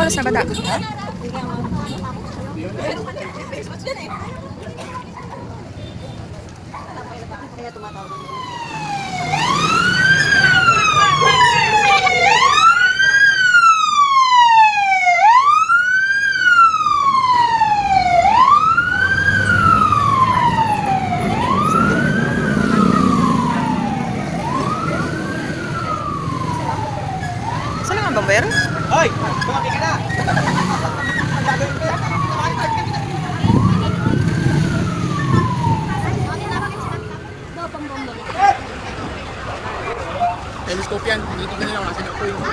oras na bata? Kaya tumatawag. Saan lang ang bombero? Hoy! Tumaki ka na! Telescope yan. Dito na lang. Nasa ako yung...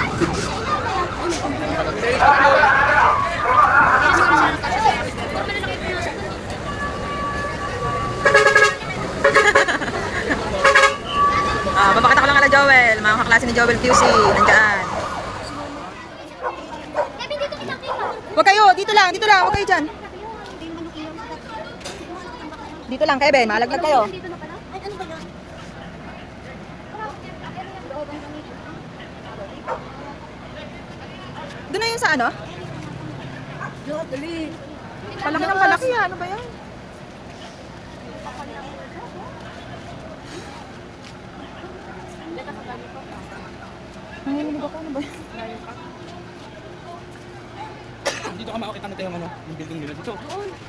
Babakita ko lang kala Joel. Mga kaklase ni Joel QC. Nandyan. Huwag kayo. Dito lang. Dito lang. Huwag kayo dyan. Dito lang, Kevin. Malaglag kayo. Doon na yun sa ano? Dali. Palaki ng palaki. Ano ba yan? Nanginginig ako. Ano ba yan? Dito ka makakita natin yung ano, yung building nila dito.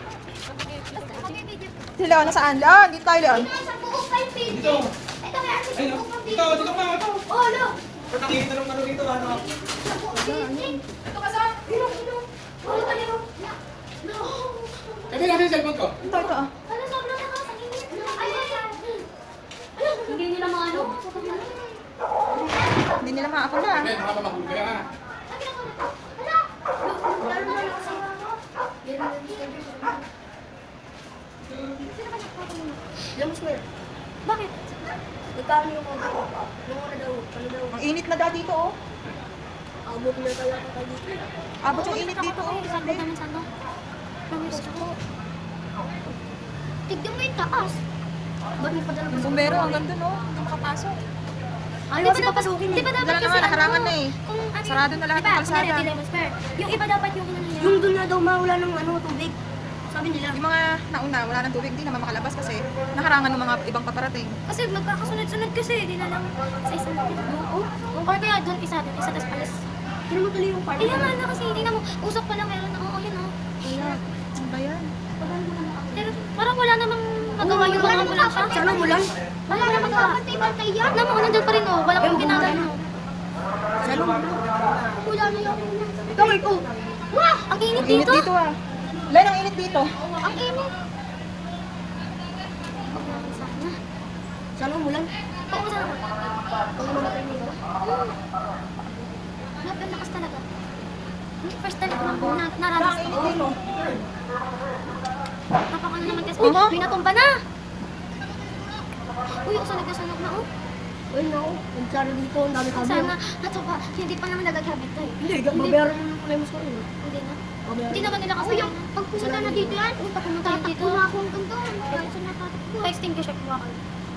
Si Leon, nasaan? Leon, dito tayo, Leon. Dito! Ayun o! Dito! Dito ka! Ito! Oh, look! Ba't nakikita ng ano dito? Ano? Ito ka sa? Ilong, ilong. Oh, ilong. No. Ito natin yung cellphone ko. Ito, ito. Ano, sobrang lakas. Ang init. Ay, ay, ay. Hindi nila maano. Hindi nila makakula. Okay, makapamahuli kaya ha. Alam mo, swear. Bakit? Nagkano yung mga nung una daw, ano daw? Ang init na daw dito, oh. Abot na talaga ka dito. Abot yung init dito, oh. Sabi namin sa ano? Tignan mo yung taas. Ba't may padala Yung bumbero, hanggang dun, oh. Hanggang makapasok. Ayaw kasi papasukin eh. Di ba dapat Wala kasi naman, nakarangan na eh. Kung ano, Sarado na lahat ng kalsada. Diba, Lemon Square. Yung iba dapat yung ano nila. Yung doon na daw mawala ng ano, tubig. Sabi nila. Yung mga nauna, wala ng tubig, di naman makalabas kasi nakarangan ng mga ibang paparating. Kasi magkakasunod-sunod kasi, di na lang sa isang buo. Or kaya doon isa, tas alas. Hindi mo tuloy yung party. Hindi naman na kasi, hindi na mo, usok pa lang meron na, oo, yun o. Wala. Ano ba yan? Pero parang wala namang magawa yung mga ambulansya. Sana mo lang. Wala namang magawa. Bantay-bantay yan. Alam mo, nandun pa rin o, wala pang ginagano. Sana mo lang. Wala na yung... Gawin ko. Wah! Ang init Init dito. dito, ah. Len, ang init dito. Ang init. Sana mo lang. Oo, sana. Pag mamatay mo ba? Napalakas talaga. First time ko lang po Ang naranas. init dito. Napakano naman kasi. Uy, may natumba na! Uy, sunog na oh. Uy, no. Ang tsara dito, ang dami kami. Sana, natumba. Hindi pa naman nagagamit to eh. Hindi, babayaran mo ng Lemon Square yun. Hindi na. Hindi Babayaran. naman nila kasi. Uy, pag pumunta na dito yan, pag pumunta na dito. Na akong ganito. Kahit sa natatakbo. Sa extinguisher ko ako.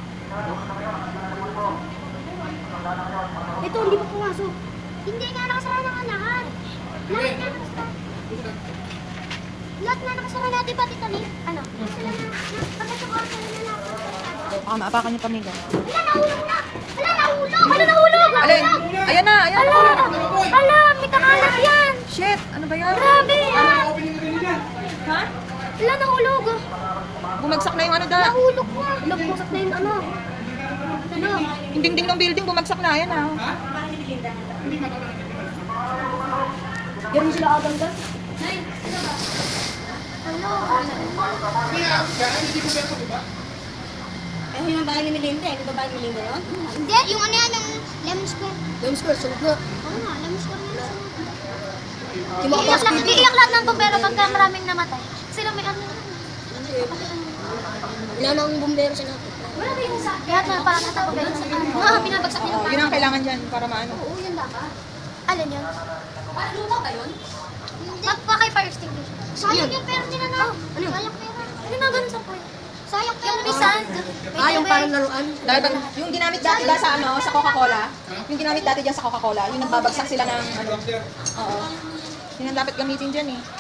Ito, hindi pa pumasok. Hindi nga nakasara na nga lahat. Lahat na nakasara. Lahat na nakasara natin pati kami. Ano? Sila na. Pagkasama sila na lahat. Baka maapakan niyo pamiga. Wala, nahulog na! Wala, nahulog! Wala, nahulog! Alin? Ayan na, ayan na. Ala, may kakalat yan! Shit, ano ba yan? Grabe! Ha? Wala, nahulog! Bumagsak na yung ano da. Nahulog na! Nagpusap na yung ano. Ano? Yung dingding ng building, bumagsak na. Ayan na. Ganun sila agad. Ano? Eh, yung bahay ni Melinda eh. Yung babae ni Melinda yun? Hindi, yung ano yan, yung Lemon Square. Lemon Square, sunod na. Oo nga, Lemon Square yun. Di mo kapasok dito. Iiyak lahat ng bombero pagka maraming namatay. Sila may ano. Wala nang bumbero sa lahat. Wala ba yung sa... Lahat na parang nasa bombero sa ano. Ah, binabagsak nila. Yun ang kailangan dyan para maano. Oo, yun dapat. Alin yun? Luma ba yun? Hindi. Magpakay fire extinguisher. Sayang yung pera nila na. Ano? Sayang pera. Ano na ganun sa point? Sayang pera. Yung bisand. Yung parang laruan. Dahil yung ginamit dati ba sa ano, sa Coca-Cola, yung ginamit dati dyan sa Coca-Cola, yung nagbabagsak sila ng ano. Oo. Yun ang dapat gamitin dyan eh.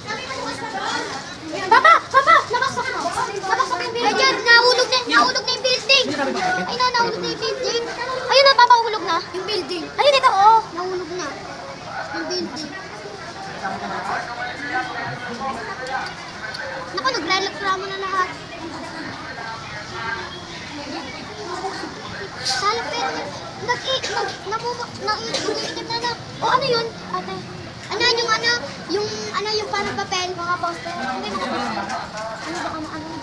Papa! Papa! Nabasok mo! Nabasok yung building! Ayun! Nahulog na yung building! Ayun na, nahulog na yung building! Ayun na, Papa, hulog na. Yung building. Ayun, ito, oh! Nahulog na. Yung building. Naku, nagre-reklamo na lahat. Salapit. Nag-iitim na. O, ano yun? Ate. Yung parang papel, mga poster. Hindi, mga poster. Ano ba kamo, ano?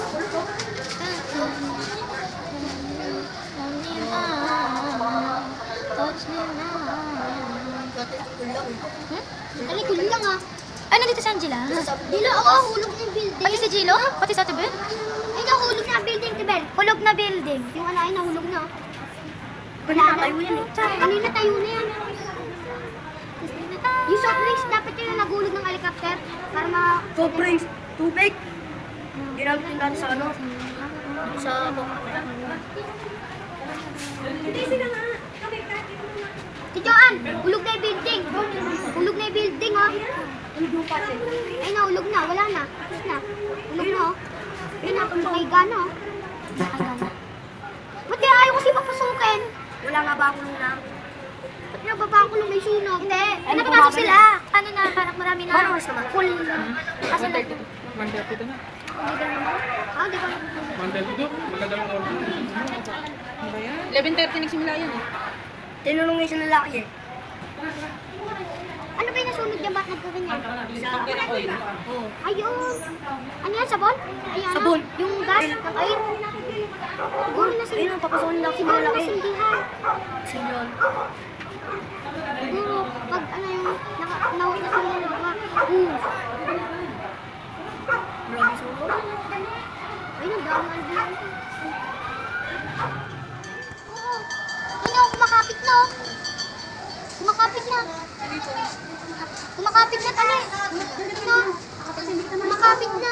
Touch me now. Ano, kulang ah. Ay, nandito si Angela. Dilo ako, hulog na yung building. Pati si Gilo? Pati sa Tibel? Ay, nahulog na ang building, Tibel. Hulog na building. Yung ano ay nahulog na. Kanina tayo yan eh. Kanina tayo na yan. Yung soft drinks, dapat yun yung nagulog ng helicopter para Soft drinks, tubig. Ginamit yung dati sa ano? Sa Si Joanne, hulog na yung building. Hulog na yung building, oh. Ay, nahulog na. Wala na. Tapos na. Hulog na, oh. Ayun na, may gana, oh. Ba't kaya ayaw kasi papasukin? Wala nga ba akong na? Ba't nababa ko nung may sunog? Hindi. Ay, nakapasok sila. Ano na, parang marami na. Parang mas naman. Full. Kasi na. 1:30 na. Hindi ka naman. Ah, di ba? 1:32. Magandang oras. Ano ba yan? 11:30 nagsimula yan eh. Tinulong nga yung lalaki eh. Ano ba yung nasunog niya? Ba't nagkaganyan? Pagkira oil. Ayun. Ano yan? Sabon? Ayun. Sabon. Yung gas? Ayun. Siguro na Ayun, ang papasokin daw si Siguro lalaki. nasindihan. Sinyon. Siguro, pag ano yung nasunod ka. Grabe suko. Ayun, ang dami ang bilang. Oo. Ano, kumakapit na. Oh. Kumakapit na. Kumakapit na tali. Ano? Kumakapit na.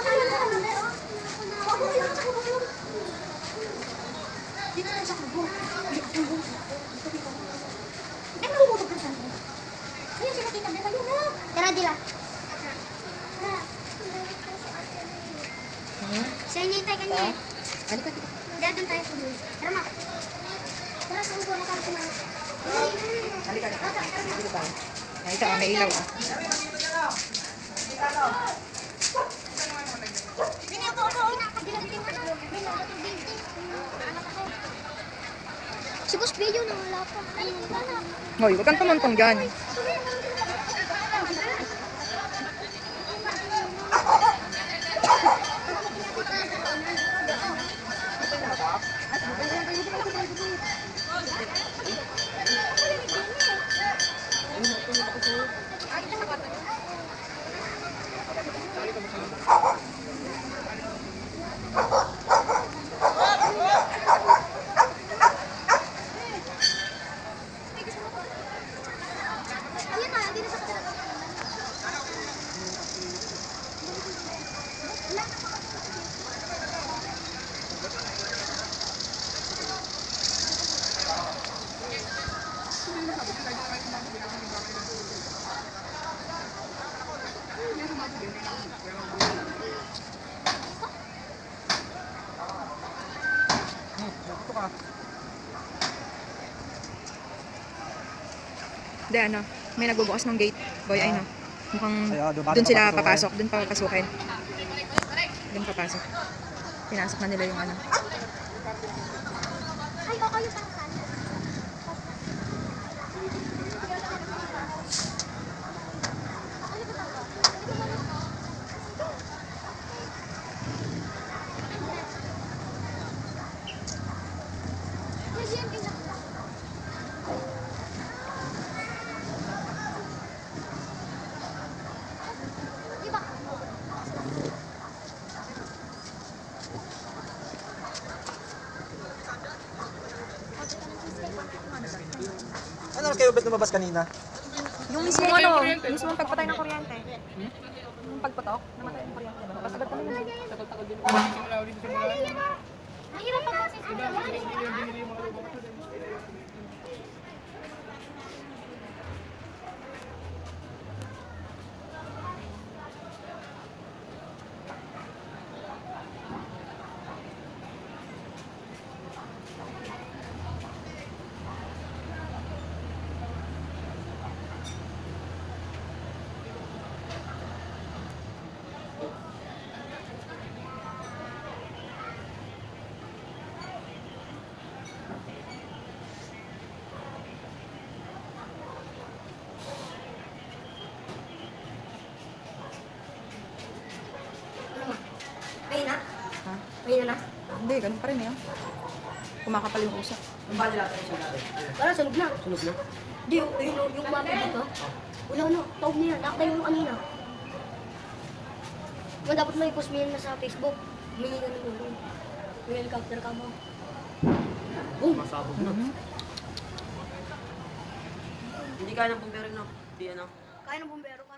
Tara, Dila. Siya hinihintay ka niya eh. Halika. Dila, doon tayo sa dulo. Tara, ma. Tara, sa ubo na tayo kumain. Halika. Dito tayo. Ay, ito, may ilaw ah. Si Boss Bello na wala pa. Hoy, huwag kang tumuntong dyan. Ayun na, hindi na sa kapatid. Dito ka. Hindi, ano, may nagbubukas ng gate. Boy, ay no. Mukhang Kaya, doon doon sila papasukin. papasok. Doon papasukin. Doon papasok. Pinasok na nila yung ano. Ay, oo, yung parang saan. Diba? Ano kayo ba't lumabas kanina? Yung mismo ano, mismo pagpatay ng kuryente. Yung pagpatok, namatay ng kuryente. Pasagad kami na. Mahirap pa kasi. Hindi, ganun pa rin eh. Kumakapal yung usap. Parang sunog na. Sunog na? Hindi, yung mapa dito. Wala na, taog niya. Nakatayo mo kanina. Diba dapat may post mo yan na sa Facebook. Humingi ka ng tulong. May helicopter ka mo. Boom! Masabog na. Hindi kaya ng bumbero, no? Hindi ano. Kaya ng bumbero ka.